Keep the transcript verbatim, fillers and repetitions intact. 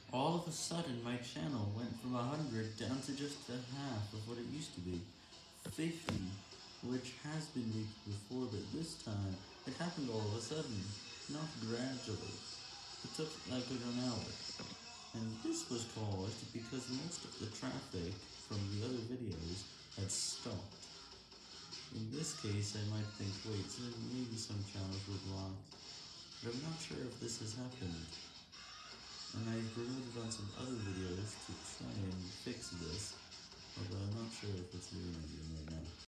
All of a sudden, my channel went from one hundred down to just a half of what it used to be, fifty, which has been reached before, but this time, it happened all of a sudden, not gradually. It took like an hour, and this was caused because most of the traffic from the other videos had stopped. In this case, I might think, wait, so maybe some channels were blocked, but I'm not sure if this has happened. And I've promoted on some other videos to try and fix this, although I'm not sure if it's doing anything right now.